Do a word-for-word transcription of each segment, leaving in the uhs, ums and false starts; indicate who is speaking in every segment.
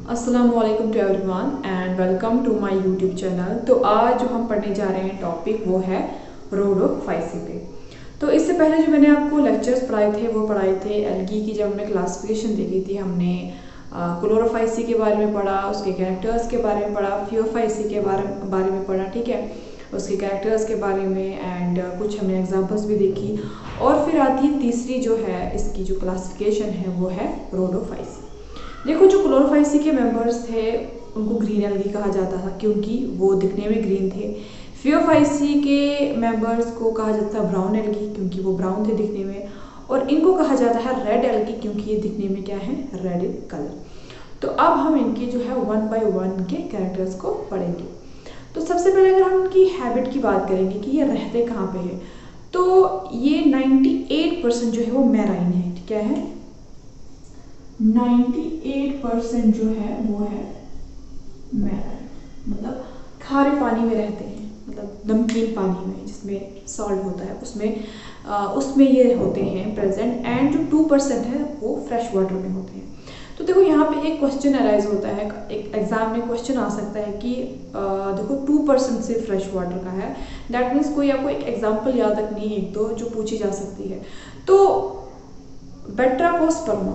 Speaker 1: अस्सलामुअलैकुम to everyone and welcome to my YouTube channel. तो आज जो हम पढ़ने जा रहे हैं टॉपिक वो है रोडोफाइसी पे। तो इससे पहले जो मैंने आपको लेक्चर्स पढ़ाए थे वो पढ़ाए थे एल्गी की। जब हमने क्लासिफिकेशन देखी थी हमने क्लोरोफाइसी के बारे में पढ़ा, उसके कैरेक्टर्स के बारे में पढ़ा, फियोफाइसी के बारे बारे में पढ़ा, ठीक है, उसके कैरेक्टर्स के बारे में एंड कुछ हमने एग्जांपल्स भी देखी। और फिर आती है तीसरी जो है इसकी जो क्लासिफिकेशन है वो है रोडोफाइसी। देखो, जो क्लोरोफाइसी के मेंबर्स थे उनको ग्रीन एल्गी कहा जाता था क्योंकि वो दिखने में ग्रीन थे। फियोफाइसी के मेंबर्स को कहा जाता था ब्राउन एल्गी क्योंकि वो ब्राउन थे दिखने में, और इनको कहा जाता है रेड एल्गी क्योंकि ये दिखने में क्या है, रेड इन कलर। तो अब हम इनके जो है वन बाय वन के कैरेक्टर्स को पढ़ेंगे। तो सबसे पहले अगर हम इनकी हैबिट की बात करेंगे कि ये रहते कहाँ पे है, तो ये अट्ठानवे परसेंट जो है वो मैराइन है। क्या है? अट्ठानवे परसेंट जो है वो है मैराइन, मतलब खारे पानी में रहते हैं, मतलब नमकीन पानी में जिसमें सॉल्ट होता है उसमें आ, उसमें ये होते हैं प्रेजेंट। एंड जो टू परसेंट है वो फ्रेश वाटर में होते हैं। तो देखो यहाँ पे एक क्वेश्चन अराइज होता है, एक एग्जाम में क्वेश्चन आ सकता है कि आ, देखो टू परसेंट सिर्फ फ्रेश वाटर का है, दैट मीन्स कोई आपको एक एग्जाम्पल याद रखनी है, एक दो जो पूछी जा सकती है। तो बेट्राकोस्पर्मा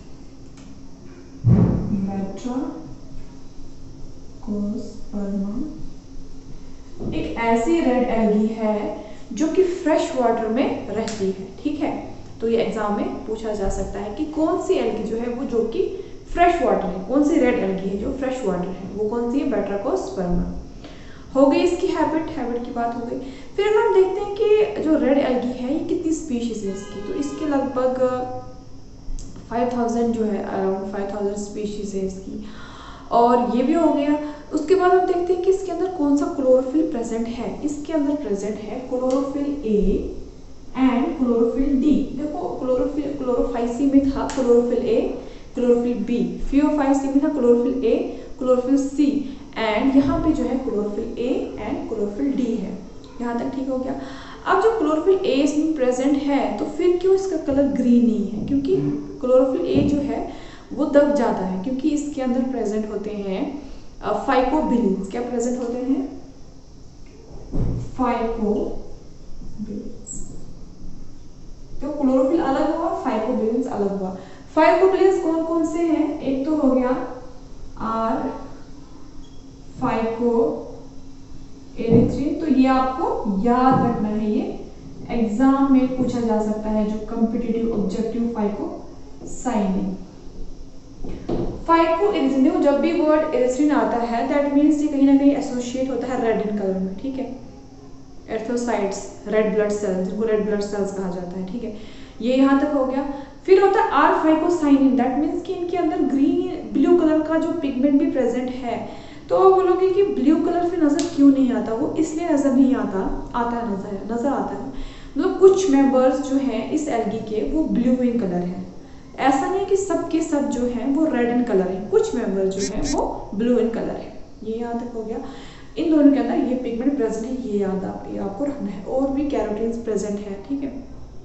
Speaker 1: बेट्राकोस्पर्मा एक ऐसी रेड एल्गी है जो कि फ्रेश वाटर में रहती है, ठीक है। तो ये एग्जाम में पूछा जा सकता है कि कौन सी एल्गी जो है वो जो कि फ्रेश वाटर है, कौन सी रेड एल्गी है जो फ्रेश वाटर है, वो कौन सी है? बेट्राकोस्पर्मा। हो गई इसकी हैबिट, हैबिट की बात हो गई। फिर अगर हम देखते हैं कि जो रेड एल्गी है ये कितनी स्पीशीज है इसकी, तो इसके लगभग फाइव थाउजेंड जो है, अराउंड फाइव थाउजेंड स्पीशीज है इसकी। और ये भी हो गया। उसके बाद हम देखते हैं कि इसके अंदर कौन सा क्लोरोफिल प्रेजेंट है। इसके अंदर प्रेजेंट है chlorophyll A and chlorophyll D. देखो, क्लोरोफिल क्लोरोफाइसी में था chlorophyll A, chlorophyll B, phaeophyceae में था chlorophyll A, chlorophyll C, and यहाँ पे जो है chlorophyll A and chlorophyll D है। यहाँ तक ठीक हो गया। अब जो क्लोरोफिल ए इसमें प्रेजेंट है तो फिर क्यों इसका कलर ग्रीन नहीं है? क्योंकि क्लोरोफिल ए जो है वो दब जाता है क्योंकि इसके अंदर प्रेजेंट होते हैं फाइकोबिलिन्स। क्या प्रेजेंट होते हैं? फाइकोबिलिन्स। तो क्लोरोफिल अलग हुआ, फाइकोबिलिन्स अलग हुआ। फाइकोबिलिन्स कौन कौन से हैं? एक तो हो गया आर फाइको एरिथ्रिन। तो ये आपको याद रखना है, ये एग्जाम में पूछा जा सकता है, जो competitive objective phycocyanin. Phycoerythrin, देखो जब भी वर्ड एरिथ्रिन आता है दैट मींस ये कहीं ना कहीं एसोसिएट होता है रेड इन कलर में, ठीक है। एर्थोसाइट्स, रेड ब्लड सेल्स, जिनको रेड ब्लड सेल्स कहा जाता है, ठीक है। ये यहाँ तक हो गया। फिर होता है आर फाइकोसाइनिन, दैट मींस कि इनके अंदर ग्रीन ब्लू कलर का जो पिगमेंट भी प्रेजेंट है। तो आप बोलोगे कि ब्लू कलर फिर नजर क्यों नहीं आता? वो इसलिए नजर नहीं आता, आता है नजर नजर आता है मतलब कुछ मेंबर्स जो हैं इस एल्गी के वो ब्लू इन कलर है। ऐसा नहीं है कि सब के सब जो हैं वो रेड इन कलर है, कुछ मेंबर जो हैं वो ब्लू इन कलर है। ये यहाँ तक हो गया। इन दोनों के अंदर ये पिगमेंट प्रेजेंट है, ये याद आप ये आपको रखना है। और भी कैरोटीन्स प्रेजेंट है, ठीक है।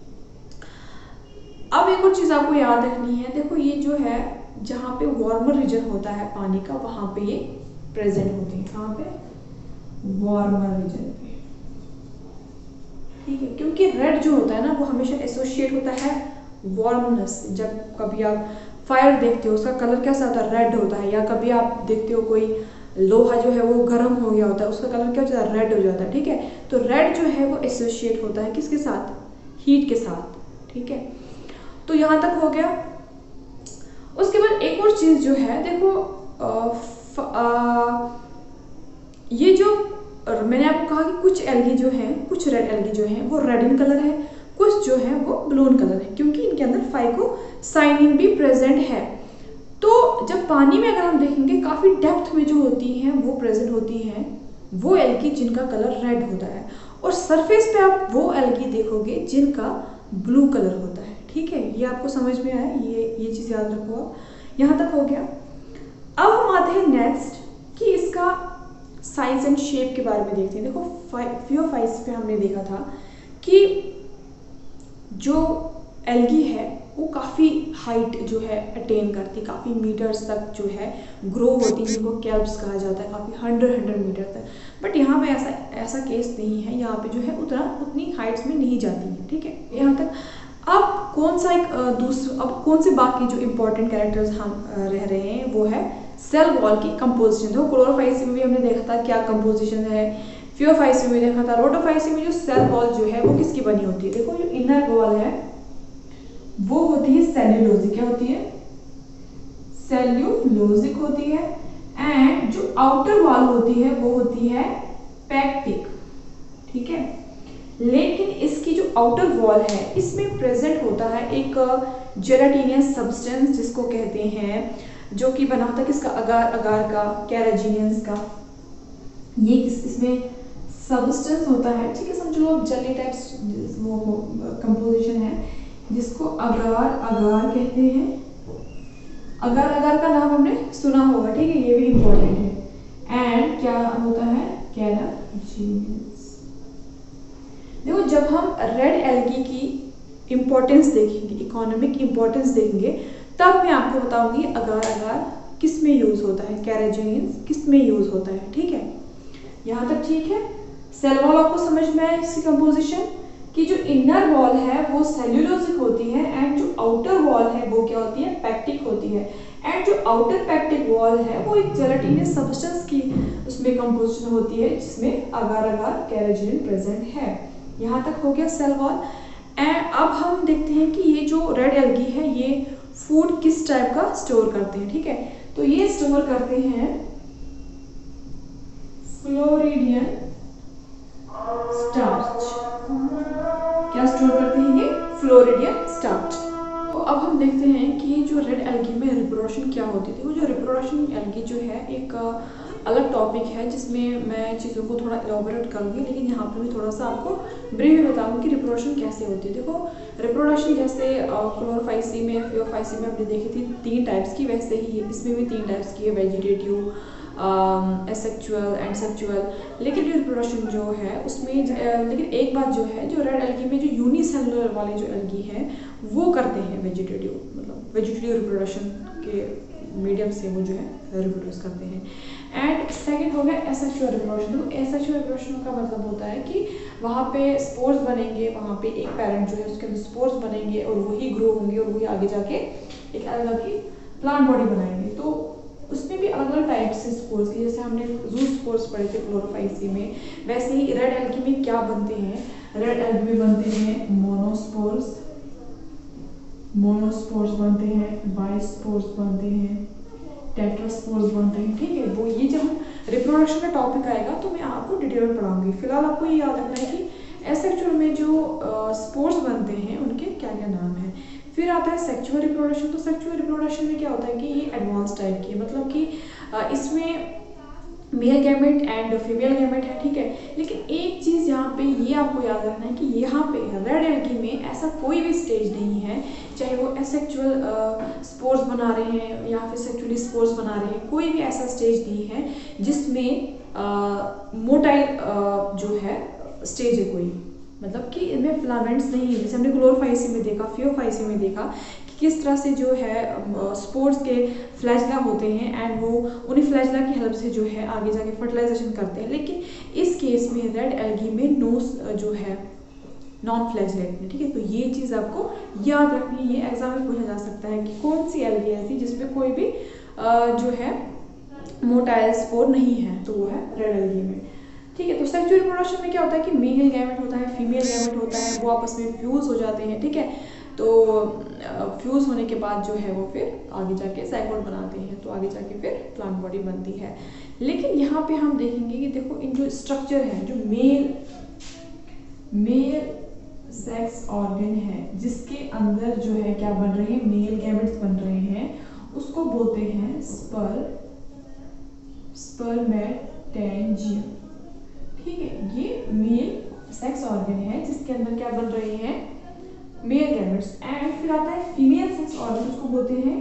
Speaker 1: अब एक और चीज आपको याद रखनी है, देखो ये जो है जहाँ पे वार्मर रीजन होता है पानी का वहां पे ये प्रेजेंट होती है। कहाँ पे? वार्मर रीजन पे, ठीक है। क्योंकि रेड जो होता है ना वो हमेशा एसोसिएट होता है वार्मनेस। जब कभी आप फायर देखते हो उसका कलर कैसा होता है? रेड होता है। या कभी आप देखते हो कोई लोहा जो है वो गर्म हो गया होता है, उसका कलर क्या हो जाता है? रेड हो जाता है, ठीक है। तो रेड जो है वो एसोसिएट होता है किसके साथ? हीट के साथ, ठीक है। तो यहाँ तक हो गया। उसके बाद एक और चीज जो है, देखो आ, फ, आ, ये जो मैंने आपको कहा कि कुछ एल्गी जो है, कुछ रेड एल्गी जो है वो रेड इन कलर है, कुछ जो है वो ब्लू इन कलर है, क्योंकि इनके अंदर फाइकोसाइनिन भी प्रेजेंट है। तो जब पानी में अगर हम देखेंगे काफी डेप्थ में जो होती हैं वो प्रेजेंट होती हैं वो एल्गी जिनका कलर रेड होता है, और सरफेस पे आप वो एल्गी देखोगे जिनका ब्लू कलर होता है, ठीक है। ये आपको समझ में आया? ये ये चीज याद रखो आप। यहाँ तक हो गया। अब हम आते हैं नेक्स्ट कि इसका साइज एंड शेप के बारे में देखते हैं। देखो फियोफाइसी पे हमने देखा था कि जो एल्गी है वो काफ़ी हाइट जो है अटेन करती, काफ़ी मीटर्स तक जो है ग्रो होती है, जिनको कैल्प्स कहा जाता है, काफ़ी हंड्रेड हंड्रेड मीटर तक। बट यहाँ पे ऐसा ऐसा केस नहीं है, यहाँ पे जो है उतना उतनी हाइट्स में नहीं जाती है, ठीक है, यहाँ तक। अब कौन सा एक दूसरा अब कौन से बाकी जो इंपॉर्टेंट कैरेक्टर्स हम रह रहे हैं वो है सेल वॉल की कंपोजिशन। देखो क्लोरोफाइसी में भी हमने देखा था क्या कंपोजिशन है, फियोफाइसी में देखा था, रोडोफाइसी में जो सेल वॉल जो है वो किसकी बनी होती है। देखो जो इनर वॉल है वो होती है सेल्यूलोजिक, क्या होती है, सेल्यूलोजिक होती है। एंड जो आउटर वॉल होती है वो होती है पैक्टिक, ठीक है। लेकिन इसकी जो आउटर वॉल है इसमें प्रेजेंट होता है एक जेलाटिनियस सब्सटेंस जिसको कहते हैं, जो कि बना होता है किसका, अगार अगार का, कैराजिनियंस का। ये किस इसमें सब्सटेंस होता है, ठीक है, समझ लो जेली टाइप्स वो कंपोजिशन है जिसको अगार अगार कहते हैं। अगार अगार का नाम हमने सुना होगा, ठीक है, ये भी इंपॉर्टेंट है। एंड क्या होता है, कैराजिनियंस। देखो जब हम रेड एल्गी की इंपॉर्टेंस देखेंगे, इकोनॉमिक इंपॉर्टेंस देखेंगे, तब मैं आपको बताऊंगी अगार अगार किस में यूज होता है, कैराजिनियंस किस में यूज होता है, ठीक है। यहाँ तक ठीक है। सेल वॉल आपको समझ में आया, इसकी कंपोजिशन कि जो इनर वॉल है वो सेल्यूलोजिक होती है एंड जो आउटर वॉल है वो क्या होती है, पैक्टिक होती है। एंड जो आउटर पैक्टिक वॉल है वो एक जेलाटिनस सब्सटेंस की उसमें कंपोजिशन होती है जिसमें अगार अगार कैराजिनियन प्रेजेंट है। यहाँ तक हो गया सेल वॉल। एंड अब हम देखते हैं कि ये जो रेड एल्गी है ये फूड किस टाइप का स्टोर करते हैं, ठीक है। तो ये स्टोर करते हैं फ्लोरिडियन स्टार्च। क्या स्टोर करते हैं ये, फ्लोरिडियन स्टार्च। तो अब हम देखते हैं कि जो रेड एल्गी में रिप्रोडक्शन क्या होती थी। वो जो रिप्रोडक्शन एल्गी जो है एक अलग टॉपिक है जिसमें मैं चीज़ों को थोड़ा एलॉबरेट करूँगी, लेकिन यहाँ पे भी थोड़ा सा आपको ब्रीफ में बताऊँगी कि रिप्रोडक्शन कैसे होती है। देखो रिप्रोडक्शन जैसे क्लोरोफाइसी में, फियोफाइसी में हमने देखी थी तीन टाइप्स की, वैसे ही इसमें भी तीन टाइप्स की है, वेजिटेटिव, एसेक्चुअल एंड सेक्चुअल। लेकिन जो रिप्रोडक्शन जो है उसमें uh, लेकिन एक बात जो है, जो रेड एल्गी में जो यूनिसेलुलर वाले जो एल्गी हैं वो करते हैं वेजिटेटिव, मतलब वेजिटेटिव रिप्रोडक्शन के मीडियम से वो जो है रिप्रोड्यूस करते हैं। एंड सेकंड हो गया एसेक्सुअल रिप्रोडक्शन। तो एसेक्सुअल रिप्रोडक्शन का मतलब होता है कि वहाँ पे स्पोर्स बनेंगे, वहाँ पे एक पेरेंट जो है उसके अंदर स्पोर्स बनेंगे और वही ग्रो होंगे और वही आगे जाके एक अलग ही प्लांट बॉडी बनाएंगे। तो उसमें भी अलग अलग टाइप से स्पोर्स की, जैसे हमने जू स्पोर्स पढ़े थे क्लोरोफाइसी में, वैसे ही रेड एल्गी में क्या बनते हैं, रेड एल्गी में बनते हैं मोनोस्पोर्स, मोनोस्पोर्स बनते हैं, बाइस्पोर्स बनते हैं, टेट्रास्पोर्स बनते हैं, ठीक है। वो ये जब रिप्रोडक्शन का टॉपिक आएगा तो मैं आपको डिटेल में पढ़ाऊंगी। फिलहाल आपको ये याद रखना है कि एसेक्सुअल में जो स्पोर्स uh, बनते हैं उनके क्या क्या नाम है। फिर आता है सेक्सुअल रिप्रोडक्शन। तो सेक्सुअल रिप्रोडक्शन में क्या होता है कि ये एडवांस टाइप की है, मतलब कि uh, इसमें male gamete and female gamete है, ठीक है। लेकिन एक चीज़ यहाँ पे ये आपको याद रखना है कि यहाँ पे रेड एल्गी में ऐसा कोई भी स्टेज नहीं है, चाहे वो एसेक्सुअल स्पोर्स बना रहे हैं या फिर सेक्सुअली स्पोर्स बना रहे हैं, कोई भी ऐसा स्टेज नहीं है जिसमें मोटाइल जो है स्टेज है कोई, मतलब कि इनमें फिलामेंट्स नहीं है। जैसे हमने क्लोरोफाइसी में देखा, फियोफाइसी में देखा कि किस तरह से जो है स्पोर्स के फ्लैजला होते हैं एंड वो उन्हीं फ्लैजला की हेल्प से जो है आगे जाके फर्टिलाइजेशन करते हैं। लेकिन इस केस में रेड एल्गी में नो जो है नॉन फ्लैजलेट में, ठीक है। तो ये चीज़ आपको याद रखनी है, ये एग्जाम में पूछा जा सकता है कि कौन सी एल्गी ऐसी जिसमें कोई भी जो है मोटाइल स्पोर नहीं है, तो वो है रेड एल्गी में, ठीक है। तो सेक्सुअल रिप्रोडक्शन में क्या होता है कि मेल गैमेट होता है, फीमेल गैमेट होता है, वो आपस में फ्यूज हो जाते हैं, ठीक है। तो फ्यूज होने के बाद जो है वो फिर आगे जाके जाइगोट बनाते हैं, तो आगे जाके फिर प्लांट बॉडी बनती है। लेकिन यहाँ पे हम देखेंगे कि देखो इन जो स्ट्रक्चर है, जो मेल मेल सेक्स ऑर्गन है जिसके अंदर जो है क्या बन रहे हैं, मेल गैमेट्स बन रहे हैं, उसको बोलते हैं स्पर्म स्पर्मेटेंजियम, ठीक है। ये मेल सेक्स ऑर्गन है जिसके अंदर क्या बन रहे हैं, मेल गैमेट्स। एंड फिर आता है फीमेल सेक्स ऑर्गन, उसको बोलते हैं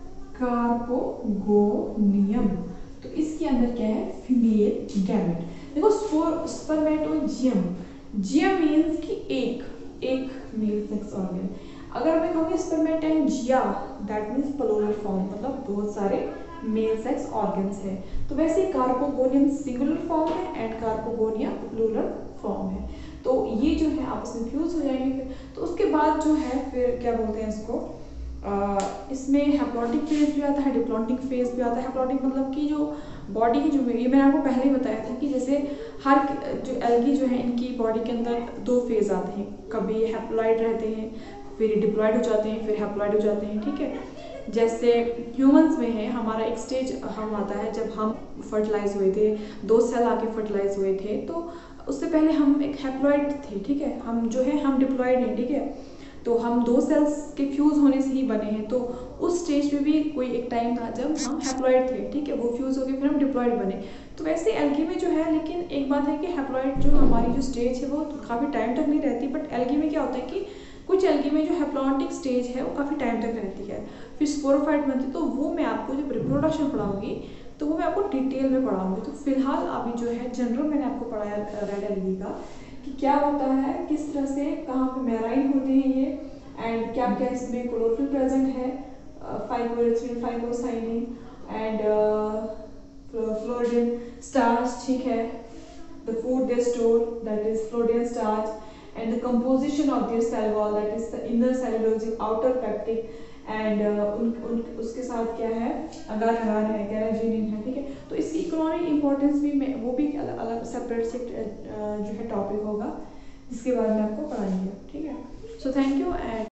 Speaker 1: कार्पोगोनियम। तो इसके अंदर क्या है, फीमेल गैमेट। देखो स्पर्मेटोजियम, जियम मीन्स कि एक एक मेल सेक्स ऑर्गन। अगर मैं कहूँगी spermatangia, that means plural form, मतलब बहुत सारे मेल सेक्स ऑर्गन्स है। तो वैसे कार्पोगोनियम सिंगुलर फॉर्म है एंड कार्पोगोनिया प्लूरल फॉर्म है। तो ये जो है आपस में फ्यूज हो जाएंगे फिर। तो उसके बाद जो है फिर क्या बोलते हैं इसको, आ, इसमें हैप्लॉन्टिक फेज भी आता है, डिप्लॉन्टिक फेज भी आता है। हैप्लॉन्टिक मतलब कि जो बॉडी की जो, ये मैंने आपको पहले ही बताया था कि जैसे हर जो एल्गी जो है इनकी बॉडी के अंदर दो फेज आते हैं, कभी हैप्लॉइड रहते हैं, फिर डिप्लॉइड हो जाते हैं, फिर हैप्लॉइड हो जाते हैं, ठीक है। जैसे ह्यूमंस में है हमारा एक स्टेज हम आता है जब हम फर्टिलाइज हुए थे, दो सेल आके फर्टिलाइज हुए थे, तो उससे पहले हम एक हैप्लॉइड थे, ठीक है। हम जो है हम डिप्लॉइड हैं, ठीक है। तो हम दो सेल्स के फ्यूज होने से ही बने हैं। तो उस स्टेज में भी कोई एक टाइम था जब हम हैप्लॉइड थे, ठीक है, वो फ्यूज हो गए, फिर हम डिप्लॉइड बने। तो वैसे एल्गी में जो है, लेकिन एक बात है कि हैप्लॉइड जो हमारी जो स्टेज है वो काफ़ी टाइम तक नहीं रहती, बट एल्गी में क्या होता है कि कुछ एल्गी में जो हैप्लॉन्टिक स्टेज है वो काफ़ी टाइम तक रहती है, फिर स्पोरोफाइट बनती है। तो वो मैं आपको जब रिप्रोडक्शन पढ़ाऊंगी तो वो मैं आपको डिटेल में पढ़ाऊंगी। तो फिलहाल अभी जो है जनरल मैंने आपको पढ़ाया रेड एल्गी का कि क्या होता है, किस तरह से, कहाँ पे मैराइन होते हैं ये, एंड क्या क्या इसमें क्लोरोफिल प्रेजेंट है, phycoerythrin, phycocyanin and floridean starch, ठीक है, the food they store that is floridean starch, and the composition of their cell wall, that is the inner cellulosic, outer peptic, and uh, उन, उन उसके साथ क्या है, अगार अगार है, कैराजीनिन है, ठीक है। तो इसकी इकोनॉमिक इंपॉर्टेंस भी मैं वो भी अलग अलग सेपरेट से जो है टॉपिक होगा जिसके बारे में आपको पढ़ाएंगे, ठीक है। So thank you and